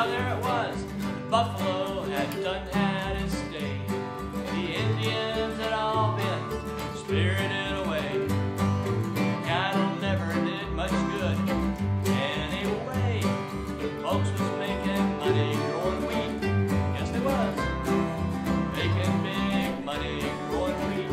Now there it was, buffalo had done had its day. The Indians had all been spirited away. Cattle never did much good anyway. Folks was making money growing wheat. Yes, they was making big money growing wheat.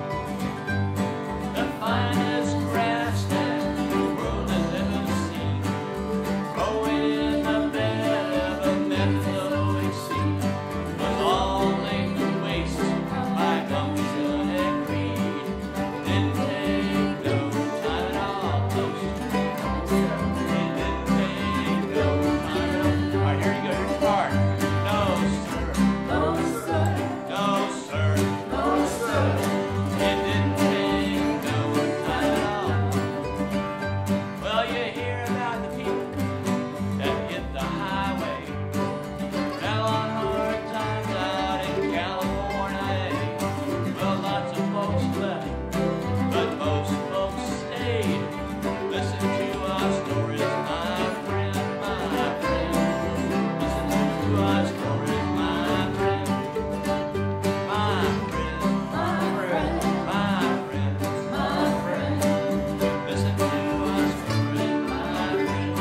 The finest grass that the world has ever seen, growing in the bed of a meadowing sea, was all laid to waste by gumption and greed. Didn't take no time at all, folks. It didn't take no time at all. All right, here you go. Here's the part. No, sir. No, sir. No, sir. No, sir. It didn't take no time at all. Well, you hear about the people that hit the highway, fell on hard times out in California. Well, lots of folks left, but most folks stayed. Listen to our stories, my friend, my friend. Listen to our stories, my friend, my friend, my friend, my friend, my friend. Listen to our stories, my friend.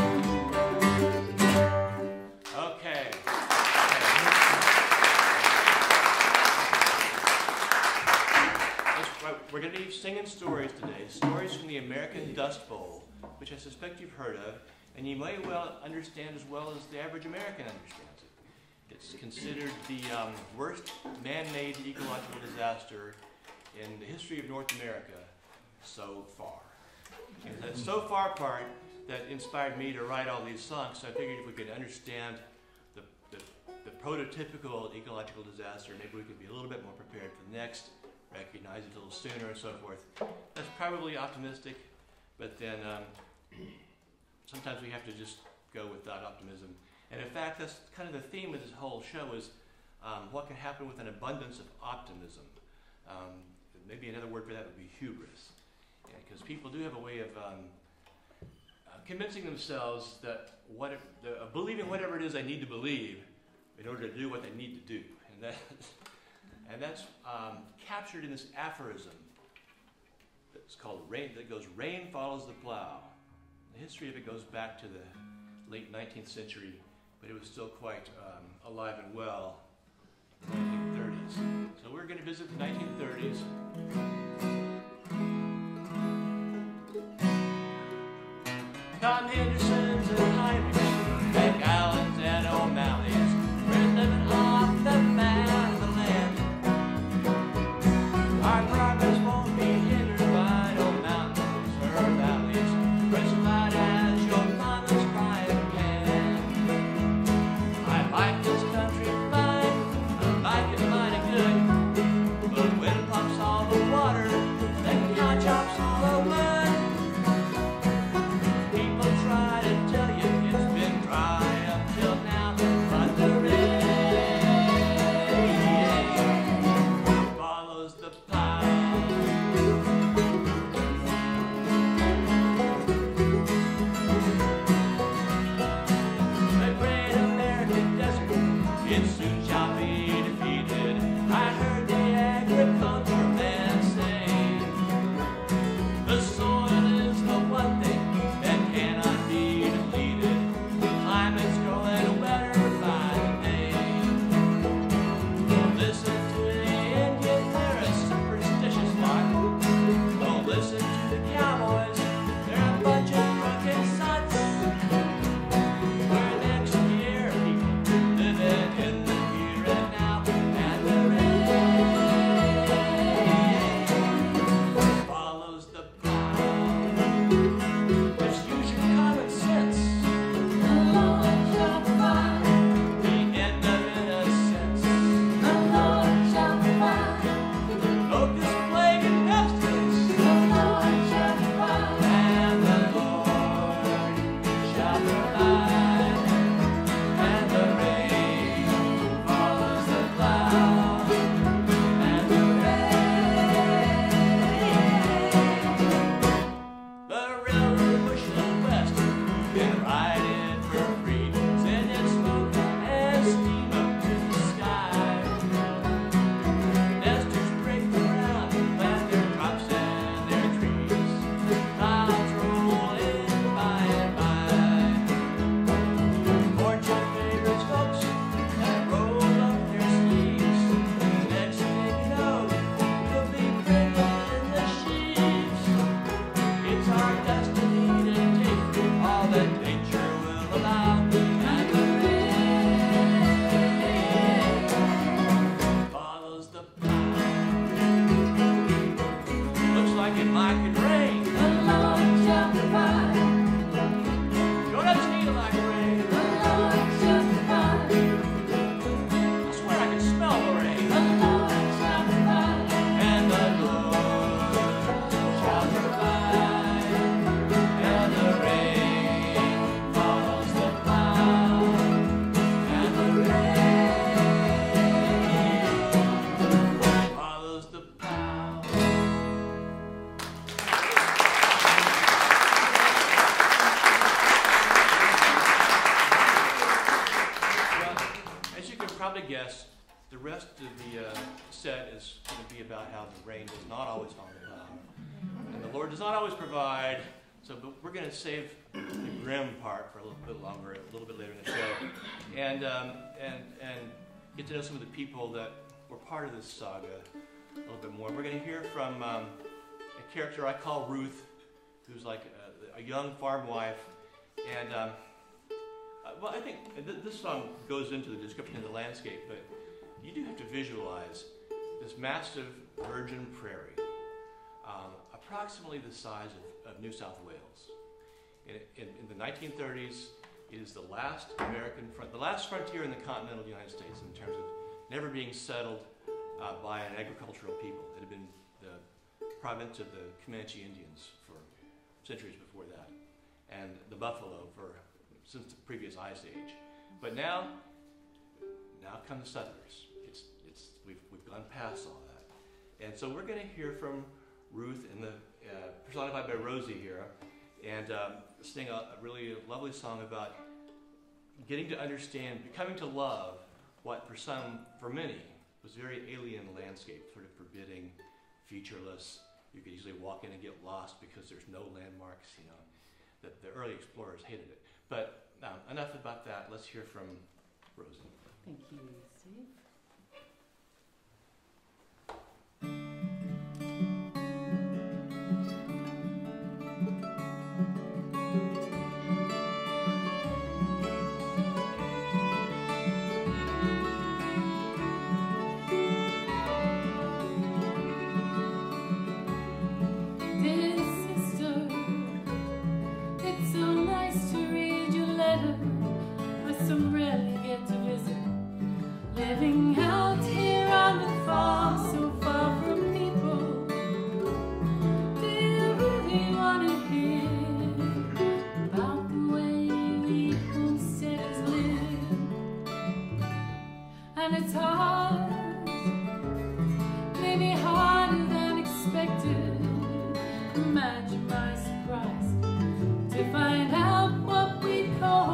Okay. We're going to be singing stories today, stories from the American Dust Bowl, which I suspect you've heard of, and you may well understand as well as the average American understands it. It's considered the worst man-made ecological disaster in the history of North America so far. And that so far part that inspired me to write all these songs, so I figured if we could understand the prototypical ecological disaster, maybe we could be a little bit more prepared for the next, recognize it a little sooner and so forth. That's probably optimistic, but then sometimes we have to just go with that optimism. And in fact, that's kind of the theme of this whole show is what can happen with an abundance of optimism. Maybe another word for that would be hubris. Because people do have a way of convincing themselves that believing whatever it is they need to believe in order to do what they need to do. And that's captured in this aphorism that's called rain, that goes, rain follows the plow. The history of it goes back to the late 19th century, but it was still quite alive and well in the 1930s. So we're going to visit the 1930s. Tom Henderson's and Heinrichs, McAllens and O'Malley's, we're living off the fat of the land. Our progress won't be hindered by no mountains or valleys, crucified as your mama's frying pan. I like this country fine, I like it mighty good, but when it pumps all the water, then God chops all the wood. People try to our destiny to take all that nature will allow. And the rain follows the plow. Looks like it might could rain. The Lord shall provide. You don't have to need it like rain. The Lord shall provide. I swear I can smell the rain. The Lord shall provide. And the Lord shall provide. And the rain follows the plow. And the rain follows the plow. Well, as you can probably guess, the rest of the set is going to be about how the rain does not always follow the plow, and the Lord does not always provide. So, but we're going to save the grim part for a little bit longer, a little bit later in the show, and get to know some of the people that were part of this saga a little bit more. We're going to hear from a character I call Ruth, who's like a young farm wife, and well, I think this song goes into the description of the landscape, but you do have to visualize this massive virgin prairie, approximately the size of New South Wales. In the 1930s, it is the last the last frontier in the continental United States in terms of never being settled by an agricultural people. It had been the province of the Comanche Indians for centuries before that, and the buffalo since the previous ice age. But now come the settlers. We've gone past all that, and so we're going to hear from Ruth in the personified by Rosie here, and sing a really lovely song about getting to understand, coming to love what for many was a very alien landscape, sort of forbidding, featureless. You could easily walk in and get lost because there's no landmarks. You know, the early explorers hated it. But enough about that. Let's hear from Rosie. Thank you, Steve. Living out here on the farm, so far from people. Do you really want to hear about the way we homesteaders live? And it's hard, maybe harder than expected. Imagine my surprise to find out what we call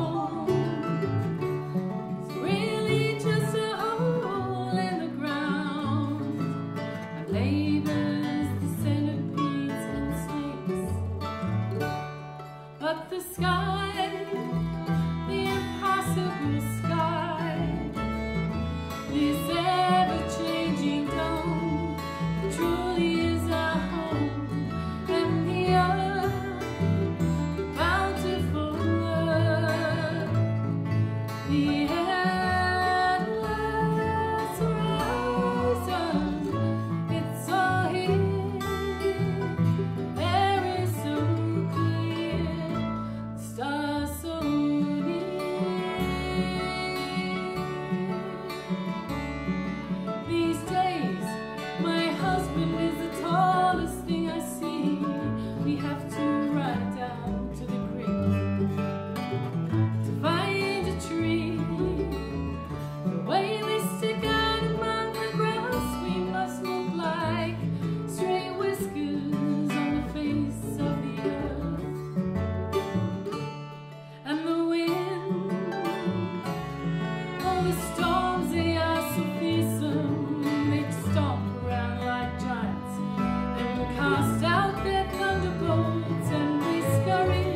cast out their thunderbolts and we scurry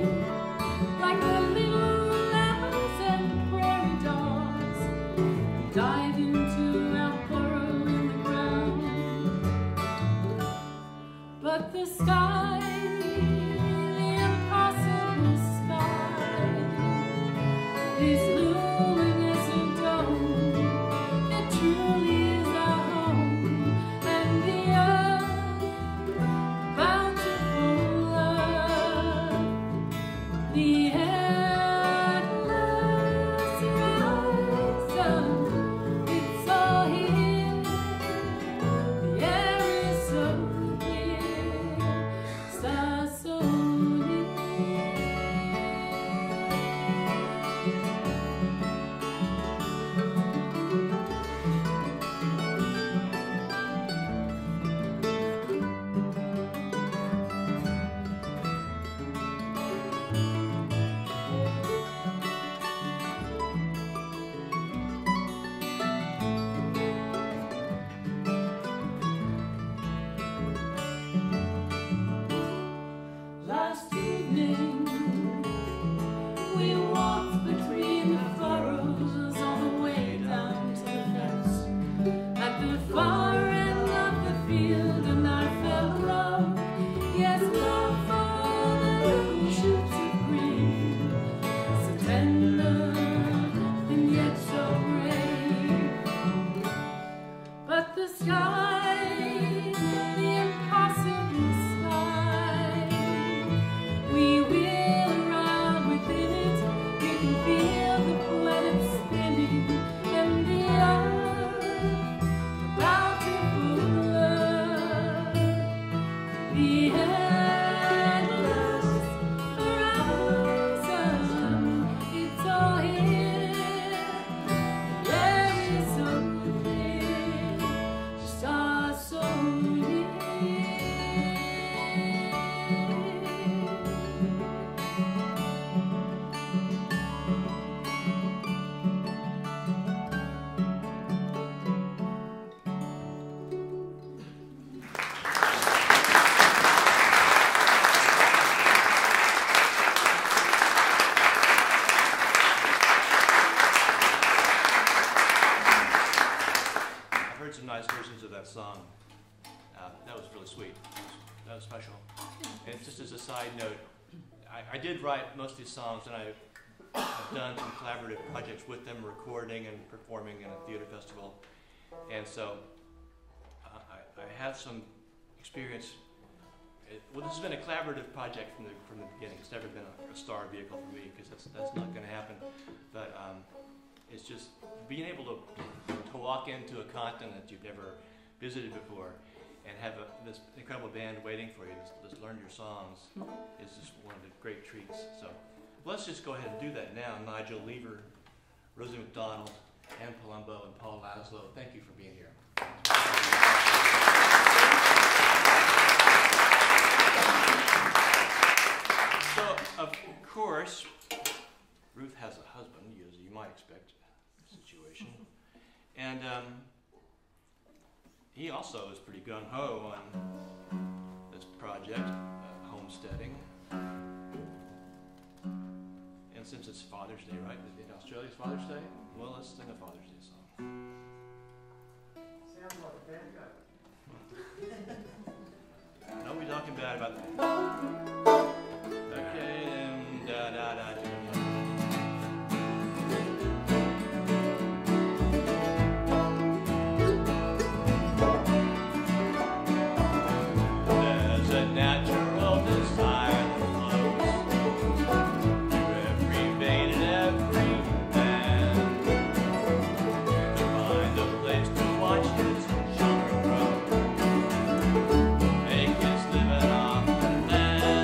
last evening, we walked between the furrows on the way down to the fence at the far end of the field, and I felt love, yes, love for the little shoots of green, so tender and yet so brave. But the sky, the impossible sky, we wheel around within it. You can feel the planets spinning and the earth about to blur. The endless horizon, it's all here. There is something just us so near. I've heard some nice versions of that song. That was really sweet. That was special. And just as a side note, I did write most of these songs, and I've done some collaborative projects with them, recording and performing in a theater festival. And so I have some experience. Well, this has been a collaborative project from the beginning. It's never been a star vehicle for me, because that's not going to happen. But it's just being able to walk into a continent that you've never visited before and have this incredible band waiting for you to learn your songs is just one of the great treats. So let's just go ahead and do that now. Nigel Lever, Rosie McDonald, Ann Palumbo, and Paul Laszlo, thank you for being here. So, of course, Ruth has a husband, as you might expect, situation. And he also is pretty gung-ho on this project, homesteading. And since it's Father's Day, right? In Australia, it's Father's Day? Well, let's sing a Father's Day song. Sounds like a bad guy. No, we're talking bad about that. Okay, and da-da-da-da. Make his living off the land.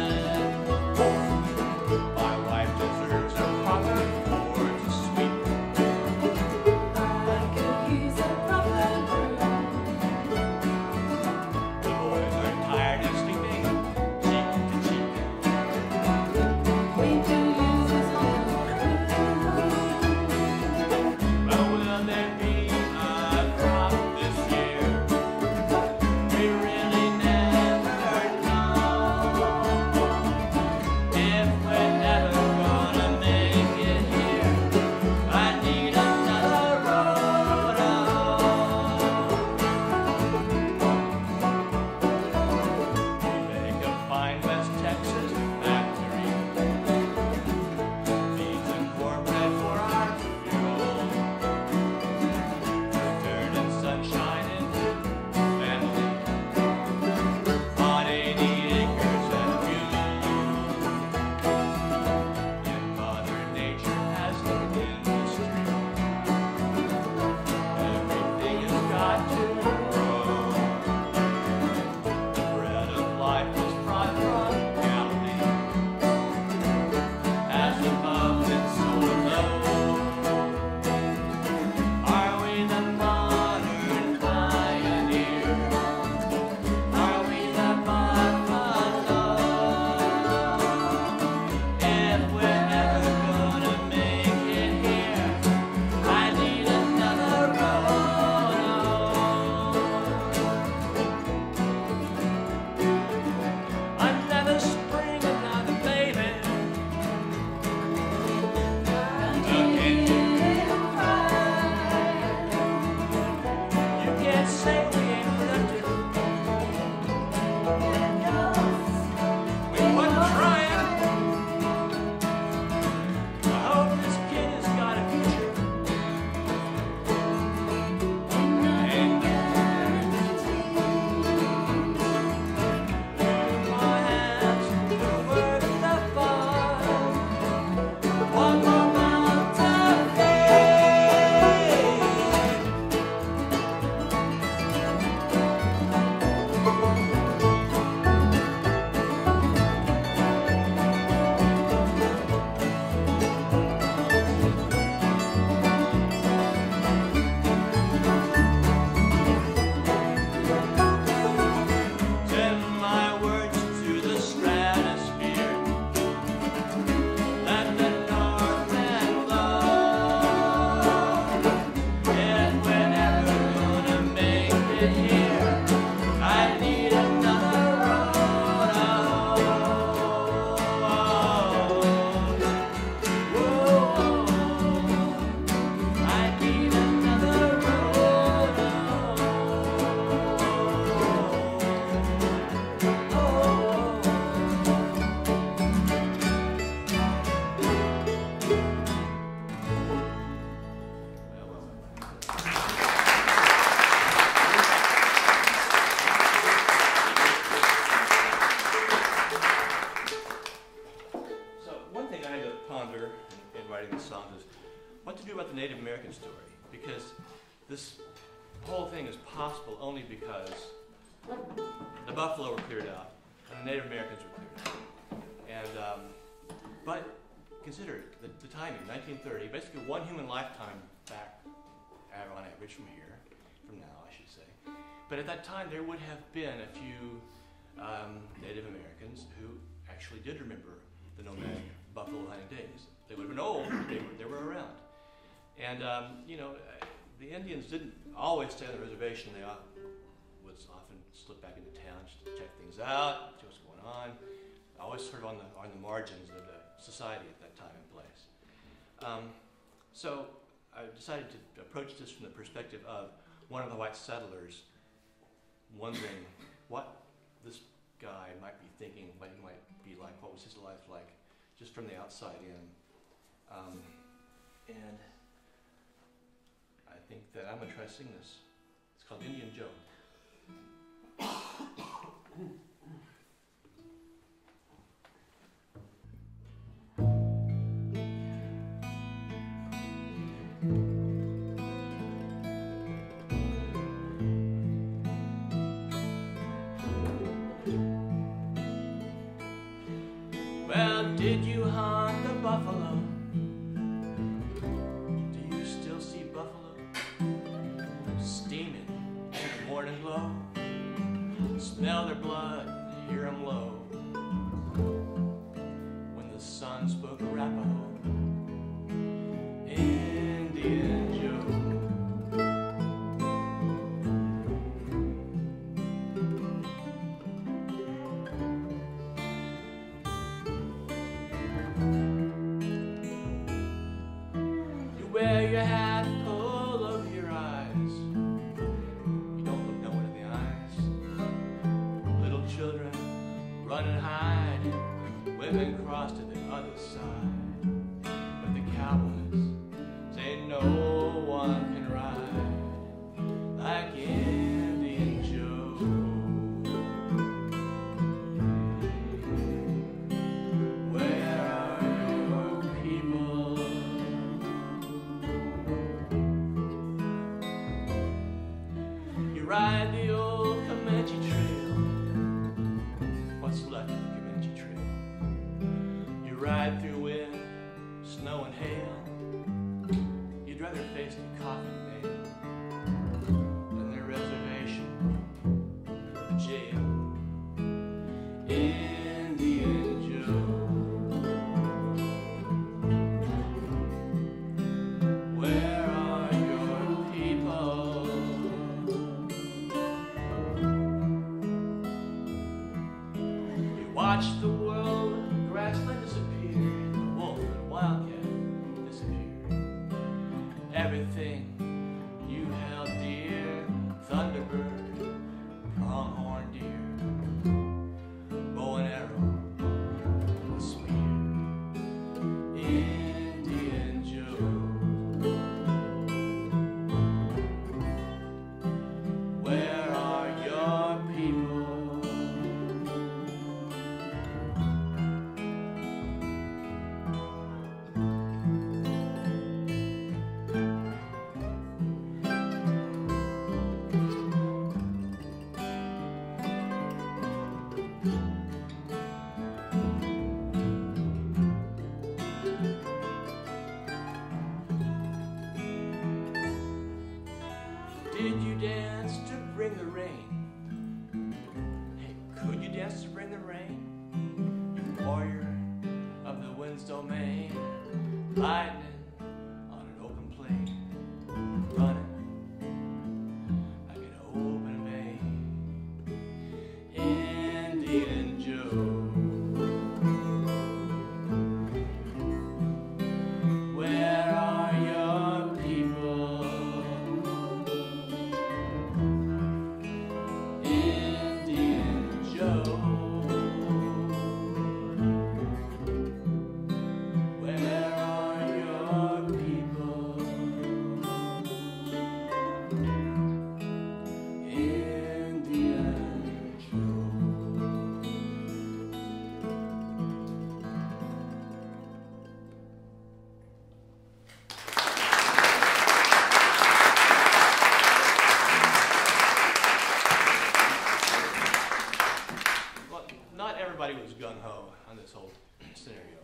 these songs is what to do about the Native American story, because this whole thing is possible only because the buffalo were cleared out and the Native Americans were cleared out. And but consider the timing, 1930, basically one human lifetime back on average from now I should say. But at that time there would have been a few Native Americans who actually did remember the nomadic buffalo hunting days. They would have been old, but they were around. And the Indians didn't always stay on the reservation. They would often slip back into town just to check things out, see what's going on. Always sort of on the margins of the society at that time and place. So I decided to approach this from the perspective of one of the white settlers wondering what this guy might be thinking, what he might be like, what was his life like, just from the outside in. And I think that I'm going to try to sing this. It's called Indian Joe. Well, did you hunt the buffalo? Do you still see buffalo steaming in the morning glow? Smell their blood, hear them low. When the sun spoke Arapaho, Indian Joe. Wear your hat, pull over your eyes. You don't look no one in the eyes. Little children run and hide. Women cross to the other side. But the cowboys say no one can ride like Indian Joe. Where are your people? Ride the old Comanche Trail. What's left of the Comanche Trail? You ride through wind, snow and hail. You'd rather face the coffin nail than the reservation or the jail. Indian Joe. Where are your people? Watch the world, grassland disappear, the wolf and wildcat disappear. Everything you held dear, thunderbird, pronghorn deer, bow and arrow, a spear, Indian Joe. Where are your people? Did you dance to bring the rain? Hey, could you dance to bring the rain? You warrior of the wind's domain, lightning on an open plain, running like an open vein. Indian Joe. Where are your people? Indian Joe. Where are your scenario.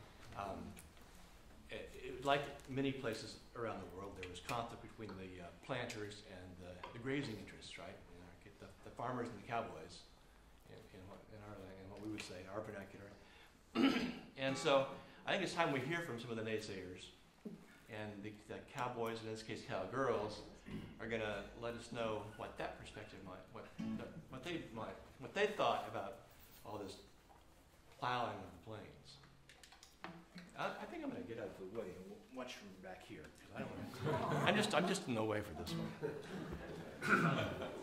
Like many places around the world, there was conflict between the planters and the grazing interests, right? The farmers and the cowboys, in what we would say, our vernacular. And so I think it's time we hear from some of the naysayers, and the cowboys, in this case cowgirls, are going to let us know what that perspective what they thought about all this plowing on the plains. I think I'm going to get out of the way and watch from back here, because I don't want to. I'm just in the way for this one.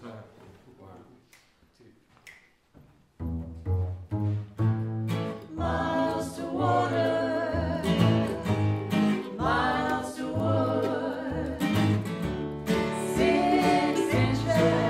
Miles to water, miles to wood, 6 inches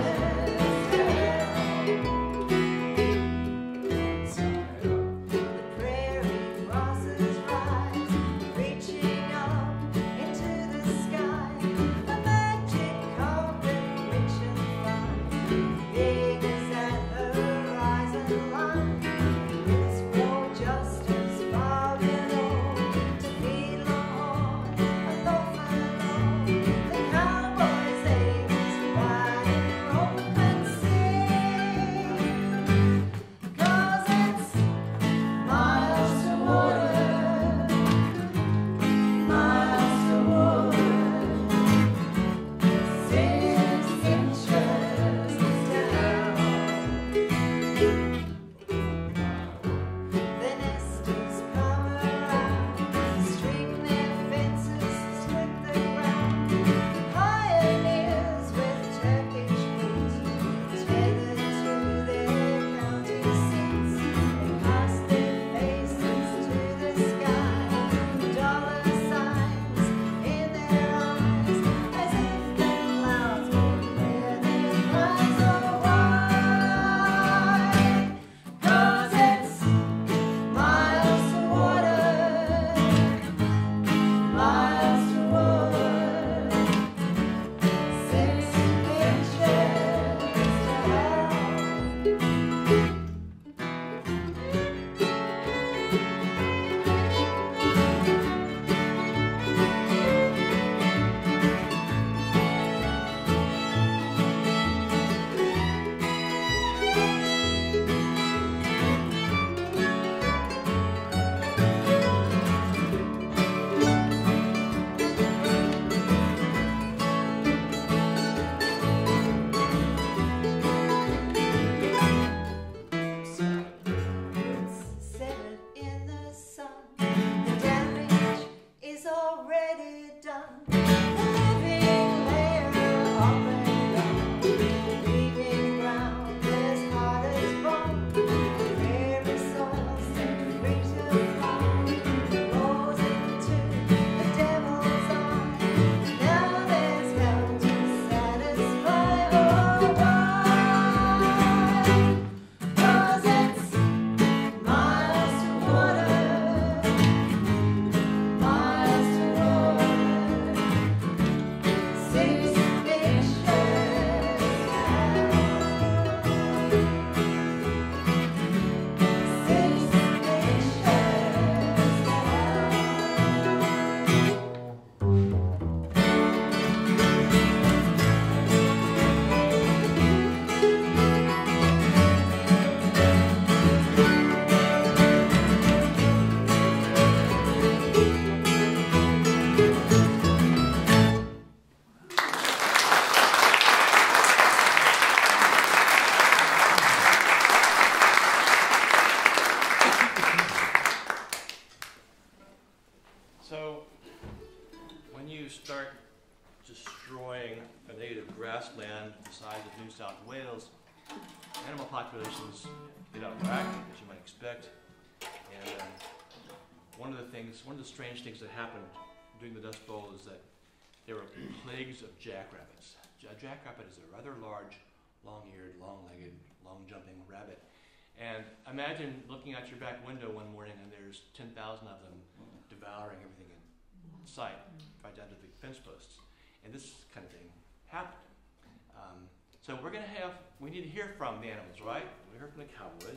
down. The prairie grasses rise, reaching up into the sky. A magic carpet, rich and fine, big as that horizon line. It's grown just as far below to feed Longhorn and Buffalo. The cowboys aim as wide and open sea, 'cause it's miles to water, miles to wood, 6 inches down. The nesters come around, streak their fences, split the ground. Pioneers with Turkish boots, tethered to their county seats. They cast their faces to the sky, dollar signs in their eyes, as if the clouds would bear their cries. Oh, why? 'Cause it's miles to water, miles to wood, 6 inches down. It's set in the sun, the damage is already done. The living layer up and down, leaving ground as hard as bone. Prairie soil set free to fly, goes into the devil's eye. Now there's hell to satisfy. Oh, why? 'Cause it's miles to water, miles to wood, 6 inches down. 6 inches So, when you start destroying a native grassland the size of New South Wales, animal populations get out of whack, as you might expect. And one of the strange things that happened during the Dust Bowl is that there were plagues of jackrabbits. A jackrabbit is a rather large, long-eared, long-legged, long-jumping rabbit. And imagine looking out your back window one morning and there's 10,000 of them devouring everything in sight, right down to the fence posts. And this kind of thing happened. So we need to hear from the animals, right? We heard from the cowboys.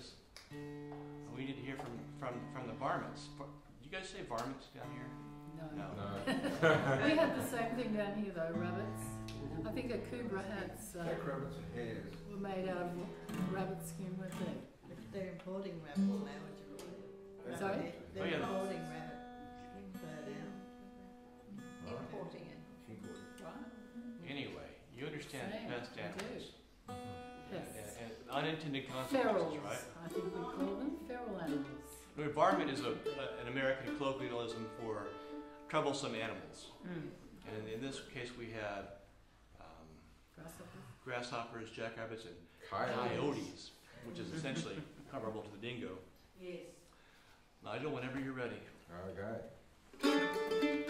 we need to hear from the varmints. Do you guys say varmints down here? No. No. We had the same thing down here though, rabbits. I think a cougar hats Jackrabbits and hares. were made out of rabbit skin, weren't they? They're importing rabbits now, would you believe? Sorry? They're Oh, yeah. importing rabbit fur now. Importing it. Right? Anyway, you understand Same, pest I do. animals. Pests. And unintended consequences, Ferals, right? I think we call them feral animals. I mean, varmint is an American colloquialism for troublesome animals. And in this case, we had Grasshoppers. grasshoppers, jackrabbits, and Coyotes. coyotes, which is essentially comparable to the dingo. Yes. Nigel, whenever you're ready. Okay.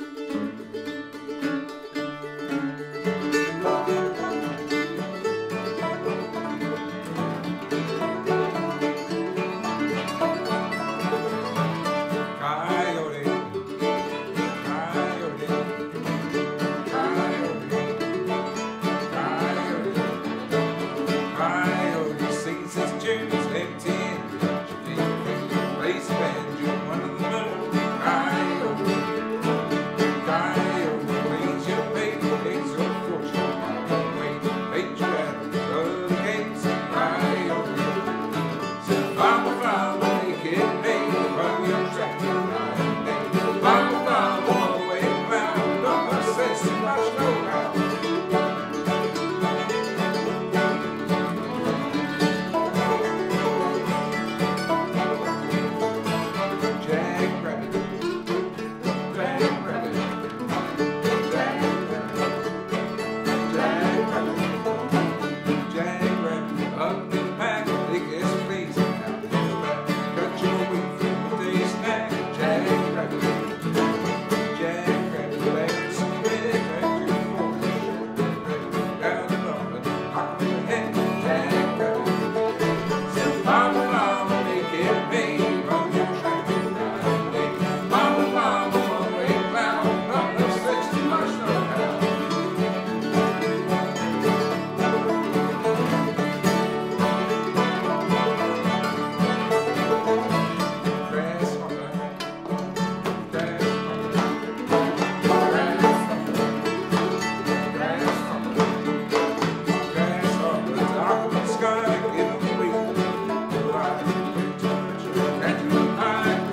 Coyote, coyote, coyote, coyote sings his tunes empty and plays a banjo under the moon. Coyote, coyote, plays your baby, makes your fortune on the way. Make you happy, go to the gates. Coyote, said farmer, farmer, make it pay, run your tractor night and day. Farmer, farmer, all the way round, don't much sense, too much know-how. Jackrabbit, jackrabbit, jackrabbit, jackrabbit, jackrabbit, up in the back, they get crazy now. Cut you away from the day snack. Jackrabbit, jackrabbit, let's spit back to the forest. Down the road, knock on the head. Jackrabbit, said mama, mama, make it pay, run your tractor night and day. Mama, mama, one way round, not no sex, too much know-how. Grasshopper, grasshopper, grasshopper, dark in the sky, get away. Life is too much, and you hide.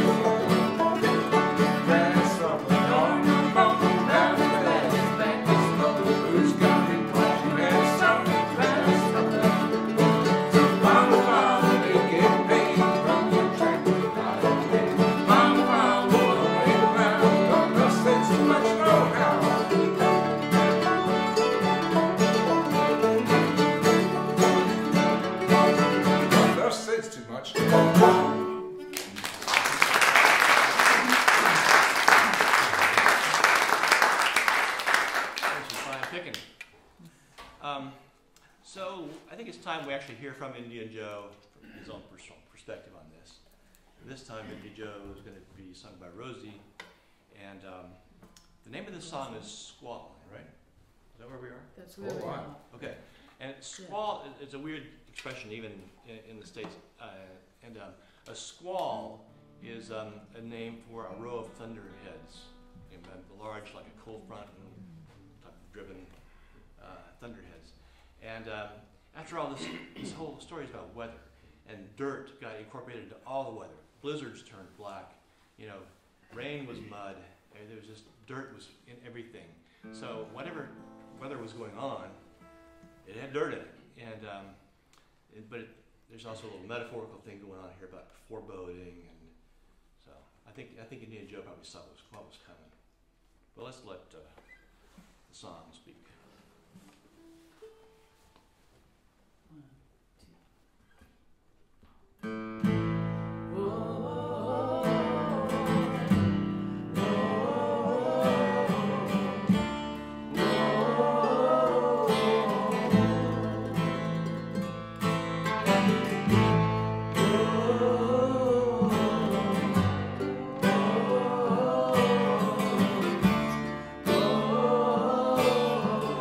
Grasshopper, on the bone, round the back, back is slow. Who's got it? You had some grasshopper. Mama, mama, make it pay, run your tractor night and day. Mama, mama, all the way round, don't no sense, too much know-how. Don't no sense, too much know-how. That's some fine picking. So I think it's time we actually hear from Indian Joe from his own personal perspective on this. This time Indian Joe is going to be sung by Rosie, and the name of the song is Squall Line, right? Is that where we are? That's where we Squall are. Line. Okay. And squall is a weird expression even in the States. A squall is a name for a row of thunderheads, large like a cold front and driven thunderheads. And after all, this whole story is about weather, and dirt got incorporated into all the weather. Blizzards turned black, you know, rain was mud. There was just dirt was in everything. So whatever weather was going on, it had dirt in it. And there's also a little metaphorical thing going on here about foreboding, and so I think Indian Joe probably saw what was coming. But let's let the song speak. Oh,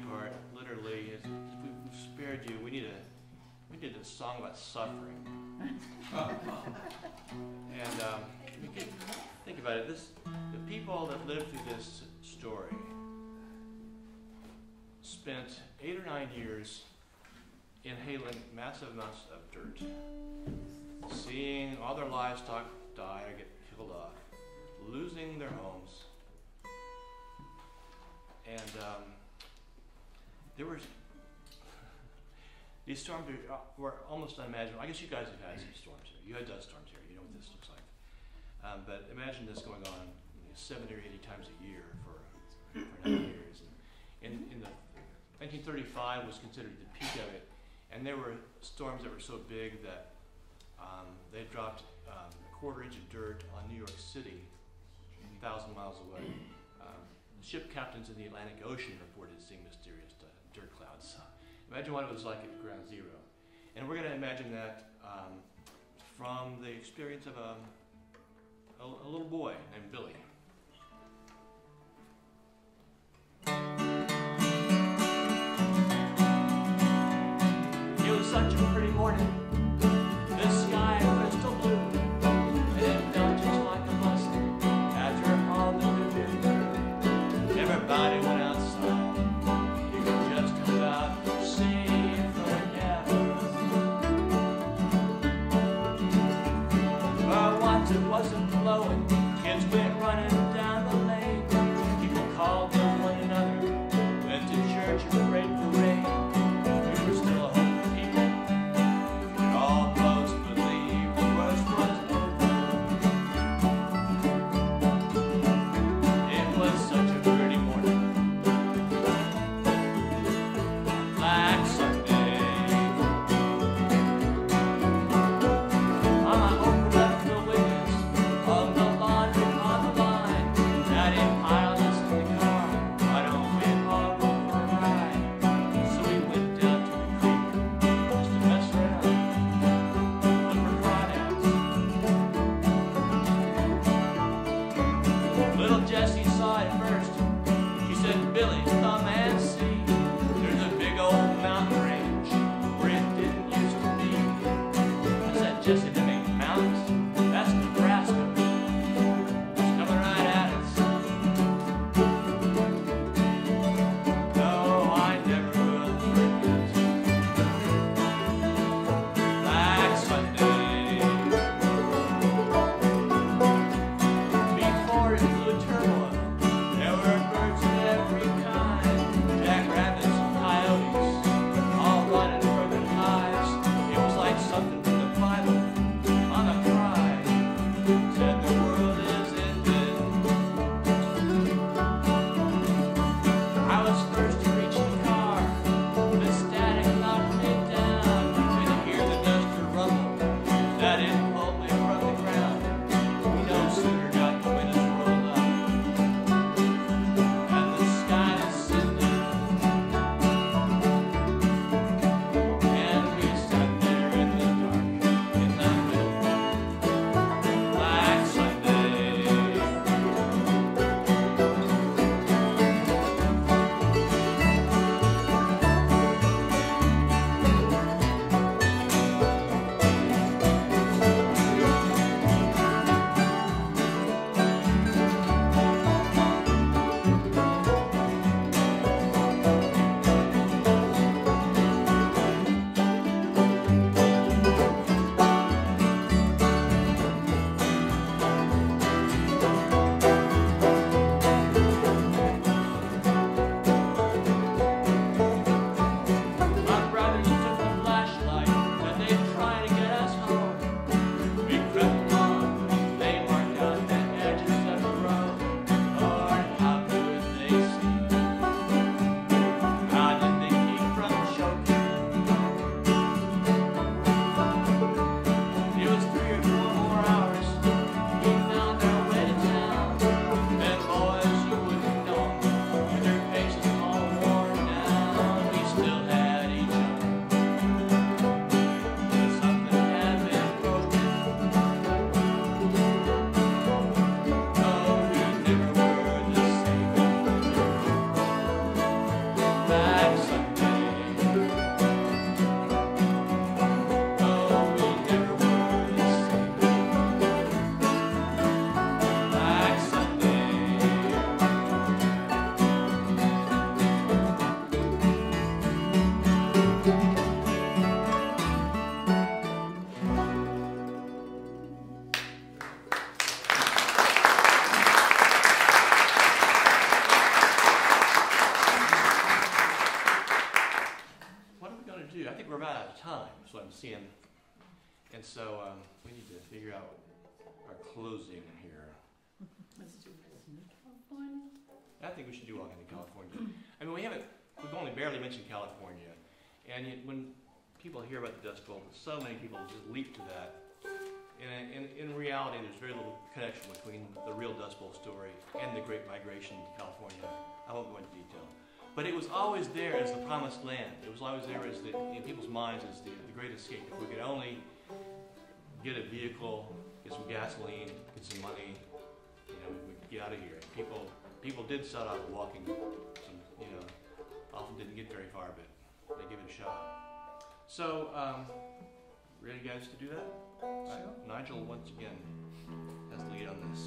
part, literally, is we've spared you. We need a song about suffering. And you can think about it. The people that lived through this story spent 8 or 9 years inhaling massive amounts of dirt, seeing all their livestock die or get killed off, losing their homes, and there was these storms were almost unimaginable. I guess you guys have had some storms here. You had dust storms here. You know what this looks like. But imagine this going on 70 or 80 times a year for 9 years. And in the 1935 was considered the peak of it, and there were storms that were so big that they dropped a quarter inch of dirt on New York City, 1,000 miles away. Ship captains in the Atlantic Ocean reported seeing mysterious dirt clouds. Imagine what it was like at ground zero. And we're going to imagine that from the experience of a little boy named Billy. It was such a pretty morning. The sky crystal blue, and it felt just like a blessing after all the good. Everybody went outside. You could just about see from a gap. But once it wasn't blowing, kids went running we're about out of time, so I'm seeing. And so we need to figure out our closing here. Let's do California. I think we should do Walking to California. I mean, we've only barely mentioned California. And when people hear about the Dust Bowl, so many people just leap to that. And in reality, there's very little connection between the real Dust Bowl story and the Great Migration to California. I won't go into detail. But it was always there as the promised land. It was always there as in people's minds as the great escape. If we could only get a vehicle, get some gasoline, get some money, we could get out of here. People did start out walking, often didn't get very far, but they give it a shot. So, ready guys to do that? Sure. Nigel, once again, has the lead on this.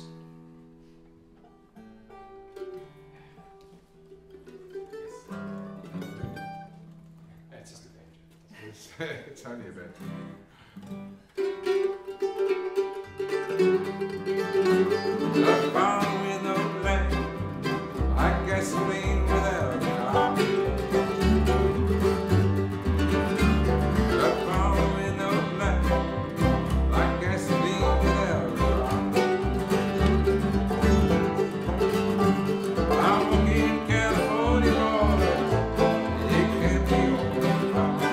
It's just a danger. It's only a bit. A farm with no plan, like gasoline without a car. A farm with no plan, like gasoline without a car. I'm working in California, and you can't be on far.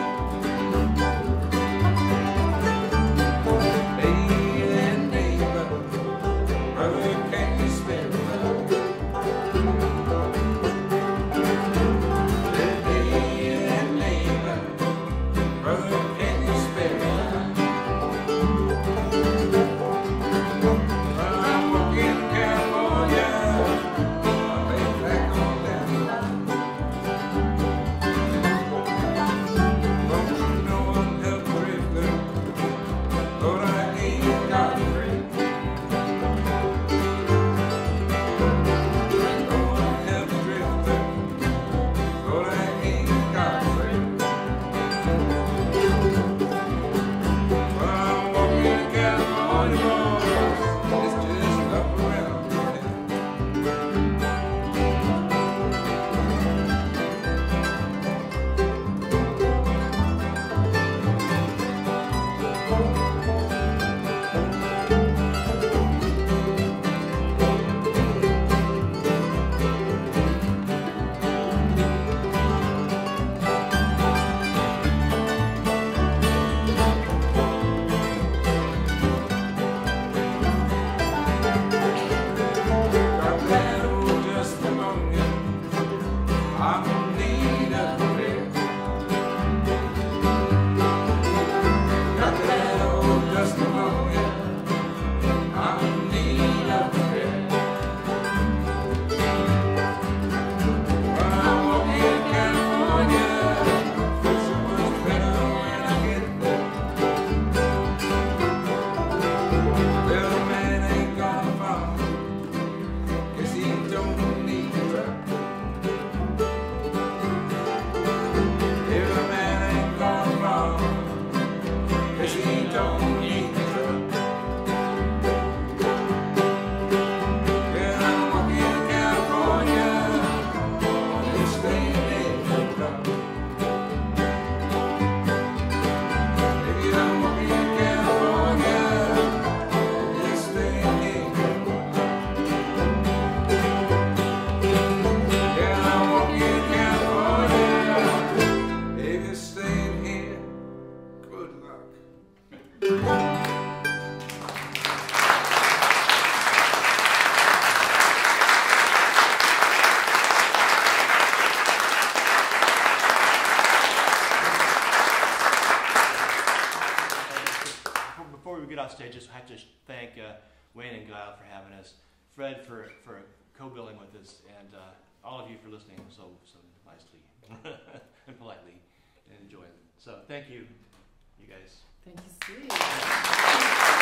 I just have to thank Wayne and Guile for having us, Fred for co-billing with us, and all of you for listening so nicely and politely and enjoying it. So thank you, you guys. Thank you, Steve.